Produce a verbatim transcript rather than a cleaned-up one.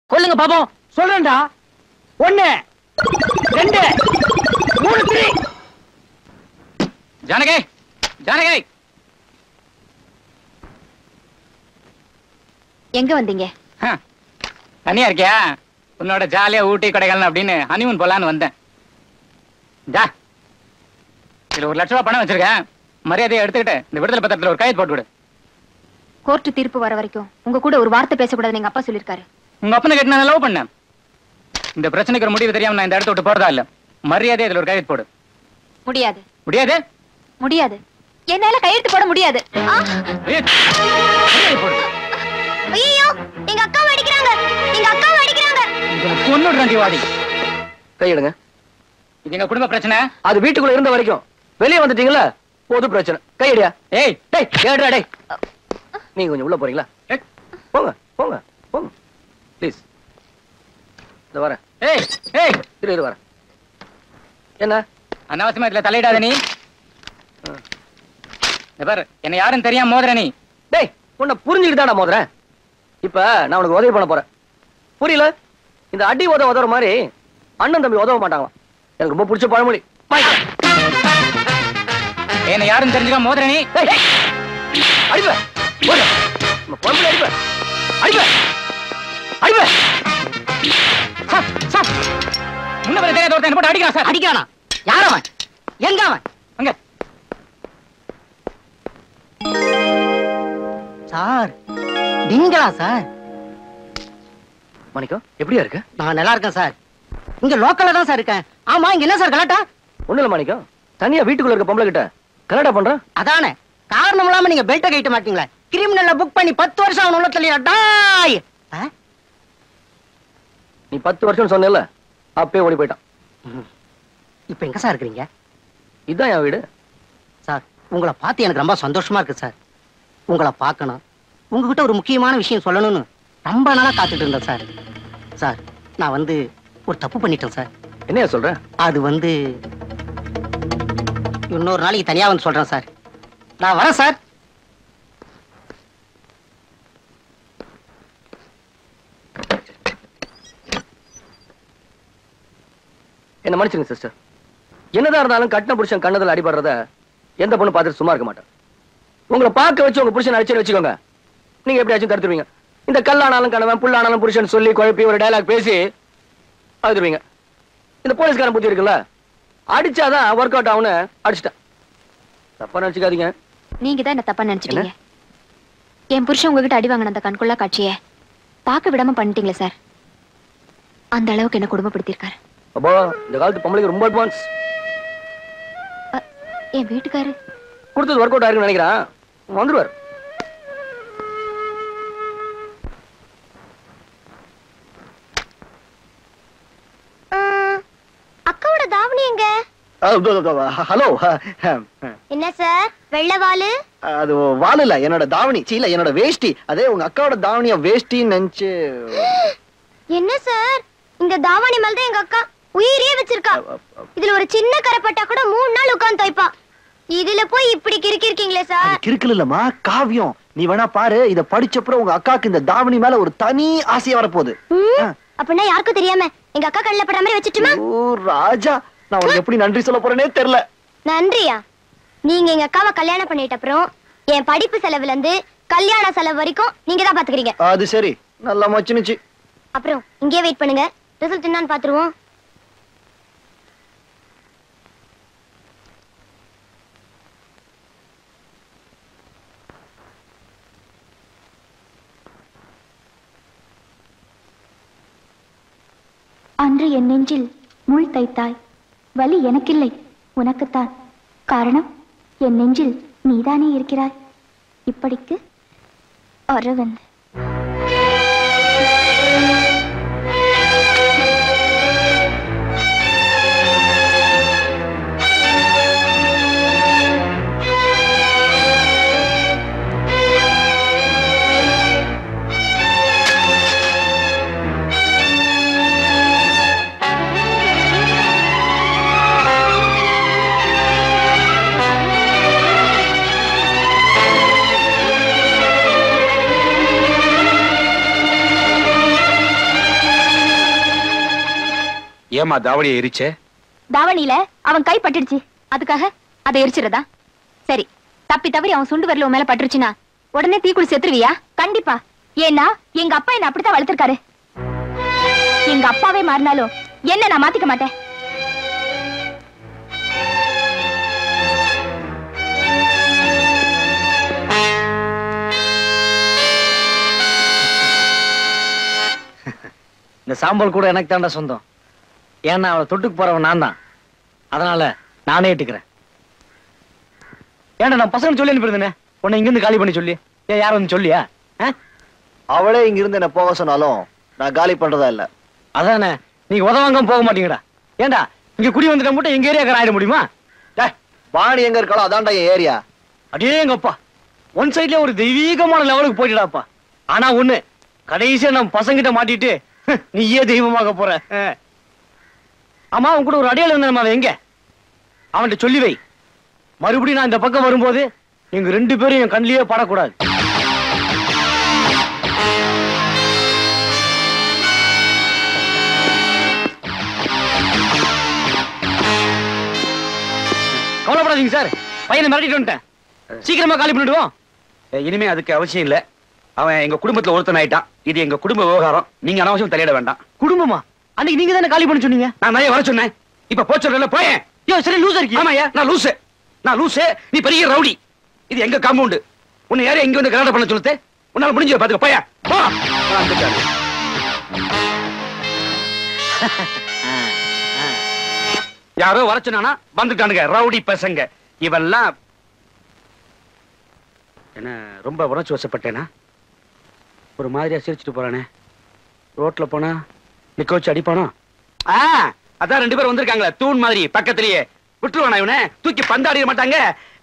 கொல்லுங்க பாப்போம். சொல்றேன்டா. ஒண்ணு ரெண்டு மூணு த்ரீ. ஜானகி ஜானகி எங்க வந்தீங்க? தனியா இருக்கியா? உன்னோட ஜாலியா ஊட்டி கொடைக்கானல் அப்படின்னு ஹனிமூன் போலான்னு வந்தேன். ஜா, இதுல ஒரு லட்ச ரூபாய் பணம் வச்சிருக்கேன். மரியாதையை எடுத்துக்கிட்டு இந்த விடுதலை பத்திரத்துல ஒரு கையெழுத்து போட்டு விடு. கோர்ட்டு தீர்ப்பு வர வரைக்கும் உங்க கூட ஒரு வார்த்தை பேசக்கூடாதுன்னு எங்க அப்பா சொல்லிருக்காரு. உங்க அப்பனை கேட்டு நான் லவ் பண்ணேன். இந்த பிரச்சனைக்கு ஒரு முடிவு தெரியாம நான் இந்த இடத்த விட்டு போறதா இல்ல. மரியாதையை இதுல ஒரு கையெழுத்து போடு. முடியாது. முடியாது முடியாது. என்னால கையெழுத்து போட முடியாது. ஐயோ, எங்க அக்கா அடிக்குறாங்க. எங்க அக்கா அடிக்குறாங்க. கொன்னுடுறேன் வாடி. கையெடுங்க. இது எங்க குடும்ப பிரச்சனை. அது வீட்டுக்குள்ள இருந்த வரைக்கும். வெளியே வந்துட்டீங்களா பொது பிரச்சனை. கையடியா. ஏய் டேய் ஏடுடா டேய். நீங்க கொஞ்சம் உள்ள போறீங்களா? போங்க போங்க போங்க ப்ளீஸ். இந்த வரேன். ஏய் ஏய் இரு இரு வரேன். என்ன அனாவசியமா இதுல தலையிடாத நீ. பாரு, என்ன யாரும் தெரியாம மோதுற நீ. டேய், உன்னை புரிஞ்சுக்கிட்டு தான் நான் மோதுறேன். இப்ப நான் உனக்கு உதவி பண்ண போறேன். புரியல? இந்த அடி உதவ உதவுற மாதிரி அண்ணன் தம்பி உதவ மாட்டாங்களா? எனக்கு ரொம்ப பிடிச்ச பழமொழி. என்ன யாரும் தெரிஞ்சுக்க மோதுற நீ. அடிப்ப பழமொழி அடிப்ப அடிப்ப அடிப்ப. முன்ன பேர் தெரியாத ஒருத்தன் போட்டு அடிக்கிறான் சார். அடிக்கானா? யார் அவன்? எங்க அவன்? அங்க சார். நீங்களா சார்? மணிக்கம் எப்படியா இருக்கு? நான் நல்லா இருக்கேன் சார். இங்க லோக்கல்ல தான் சார் இருக்கேன். ஆமா, இங்க என்ன சார் கலாட்டா? ஒண்ணு இல்ல மணிக்கம், தனியா வீட்டுக்குள்ள இருக்க பொம்பளை கிட்ட கலாட்டா பண்ற. அதானே காரணம் இல்லாம நீங்க பெல்ட்ட கைட்ட மாட்டீங்களா? கிரிமினல்ல புக் பண்ணி பத்து வருஷம் அவன் உள்ள தள்ளியா டாய். நீ பத்து வருஷம் சொன்னல, அப்பே ஓடி போயிட்டான். இப்ப எங்க சார் இருக்கீங்க? இதான் என் வீடு சார். உங்களை பார்த்து எனக்கு ரொம்ப சந்தோஷமா இருக்கு சார். உங்களை பார்க்கணும், உங்ககிட்ட ஒரு முக்கியமான விஷயம் சொல்லணும்னு ரொம்ப நாளா காத்துட்டு இருந்தேன் சார். சார், நான் வந்து ஒரு தப்பு பண்ணிட்டேன் சார். என்னையா சொல்ற? அது வந்து இன்னொரு நாளைக்கு தனியா வந்து சொல்றேன் சார். நான் வரேன் சார். என்ன மன்னிச்சுங்க சிஸ்டர். என்னதான் இருந்தாலும் கட்டின புருஷன் கண்ணதுல அடிபடுறத எந்த பொண்ணு பார்த்துட்டு சும்மா இருக்க மாட்டேன். உங்களை பார்க்க வச்சு உங்க புருஷன் அடிச்சு வச்சுக்கோங்க, நீங்க எப்படியாச்சும் தடுத்துருவீங்க. இந்த கல்லானாலும் கணவன் புல்லானாலும் புருஷன் சொல்லி குழப்பி ஒரு டயலாக் பேசி அழுதுருவீங்க. இந்த போலீஸ்காரன் புத்தி இருக்குல்ல, அடிச்சாதான் ஒர்க் அவுட் ஆகுன்னு அடிச்சுட்டேன். தப்பா நினைச்சுக்காதீங்க. நீங்க தான் என்ன தப்பா நினைச்சுக்கீங்க. என் புருஷன் உங்ககிட்ட அடி வாங்கின அந்த கண்கொள்ளா காட்சியை பார்க்க விடாம பண்ணிட்டீங்களே சார். அந்த அளவுக்கு என்ன குடும்பப்படுத்திருக்காரு. அப்போ இந்த காலத்து பொம்பளைக்கு ரொம்ப அட்வான்ஸ். என் வீட்டுக்காரு கொடுத்தது ஒர்க் அவுட் ஆயிருக்குன்னு நினைக்கிறேன். வந்துருவார். அக்காவோட தாவணி எங்க? ஹலோ. என்ன சார் வெள்ளவாலு? அது வால் இல்ல, என்னோட தாவணி. சீல என்னோட வேஷ்டி. அதே உங்க அக்காவோட தாவணிய வேஷ்டி நினைச்சு. என்ன சார், இந்த தாவணி மேல தான் எங்க அக்கா உயிரே வச்சிருக்கா. இதுல ஒரு சின்ன கரைப்பட்டா கூட மூணு நாள் உட்கார்ந்து துவைப்பா. இதுல போய் இப்படி கிறுக்கி இருக்கீங்களே சார். கிறுக்கல இல்லம்மா, காவியம். நீ வேணா பாரு, இத படிச்சப்புறம் உங்க அக்காக்கு இந்த தாவணி மேல ஒரு தனி ஆசையா வரப்போகுது. அப்படின்னா யாருக்கும் தெரியாம எங்க அக்கா கண்ணில் படுற மாதிரி வச்சுட்டுமா? ஓ ராஜா, நான் உனக்கு எப்படி நன்றி சொல்ல போறேனே தெரியல. நன்றியா? நீங்க எங்க அக்காவை கல்யாணம் பண்ணிட்ட அப்புறம் என் படிப்பு செலவுல இருந்து கல்யாண செலவு வரைக்கும் நீங்க தான் பாத்துக்கிறீங்க. அது சரி, நல்லா மச்சினுச்சு. அப்புறம் இங்கே வெயிட் பண்ணுங்க, ரிசல்ட் என்னன்னு பாத்துருவோம். அன்று என் நெஞ்சில் முள் தைத்தாய், வலி எனக்கில்லை உனக்குத்தான். காரணம் என் நெஞ்சில் நீதானே இருக்கிறாய். இப்படிக்கு அரவிந்த். ஏமா தாவணியை எரிச்சே? தாவணியில அவன் கை பட்டுடுச்சு, அதுக்காக அதை எரிச்சிருதா? சரி, தப்பி தவறி அவன் சுண்டு வரல உன் மேல பட்டுருச்சுன்னா உடனே தீக்குளி செத்துருவியா? கண்டிப்பா. ஏன்னா எங்க அப்பா என்ன அப்படித்தான் வளர்த்திருக்காரு. எங்க அப்பாவே மாறினாலும் என்ன நான் மாத்திக்க மாட்டேன். இந்த சாம்பல் கூட எனக்கு தாண்டா சொந்தம். ஏன்னா அவளை தொட்டுக்கு போறவன் நான் தான். அதனால நானே ஏட்டுக்கிறேன். ஏன்டா நான் பசங்க சொல்லி அனுப்பிருந்தேனே உன்னை இங்கிருந்து காலி பண்ணி சொல்லி. ஏன் யாரும் வந்து சொல்லியா? அவளே இங்க இருந்து என்ன போக சொன்னாலும் நான் காலி பண்றதா இல்ல. அதானே, நீங்க உதவாங்க போக மாட்டீங்கடா. ஏண்டா இங்க குடி வந்துட்ட மட்டும் எங்க ஏரியாக்கார ஆயிட முடியுமா? பாணி எங்க இருக்காளோ அதான்டா என் ஏரியா. அடே எங்கப்பா, ஒன் சைட்ல ஒரு தெய்வீகமான லெவலுக்கு போயிட்டுடாப்பா. ஆனா ஒண்ணு, கடைசியா நம்ம பசங்கிட்ட மாட்டிட்டு நீயே தெய்வமாக போற. ஆமா, உன் கூட ஒரு அடையாளம் இருந்தா எங்க? அவன்கிட்ட சொல்லி வை. மறுபடியும் நான் இந்த பக்கம் வரும்போது நீங்க ரெண்டு பேரும் என் கண்ணிலேயே படக்கூடாது. கவலைப்படாதீங்க சார், பையனை மிரட்டிட்டு வந்துட்டேன். சீக்கிரமா காலி பண்ணிடுவோம். இனிமே அதுக்கு அவசியம் இல்ல. அவன் எங்க குடும்பத்துல ஒருத்தன் ஆயிட்டான். இது எங்க குடும்ப விவகாரம். நீங்க அனாவசியம் தலையிட வேண்டாம். குடும்பமா? அன்னைக்கு நீங்க தானே காலி பண்ண சொன்னீங்க. நான் நிறைய வர சொன்னேன். இப்ப போச்சொல்ல போயேன். ஐயோ சரி, லூசா இருக்கீங்க. ஆமாயா, நான் லூசு. நான் லூசு, நீ பெரிய ரவுடி. இது எங்க காம்பவுண்ட். உன்னை யாரும் எங்க வந்து கல்யாணம் பண்ண சொல்லுது? உன்னால முடிஞ்ச பாத்துக்க போயா. போ. யாரோ வர சொன்னானா வந்துட்டானுங்க ரவுடி பசங்க. இவெல்லாம் என்ன ரொம்ப உணர்ச்சி வசப்பட்டேனா? ஒரு மாதிரியா சிரிச்சுட்டு போறானே. ரோட்ல போனா நிக்க வச்சு அடிப்பானோ? அதான் ரெண்டு பேரும் வந்திருக்காங்களே தூண் மாதிரி பக்கத்திலேயே. விட்டுருவானா இவனை? தூக்கி பந்தாடிட மாட்டாங்க.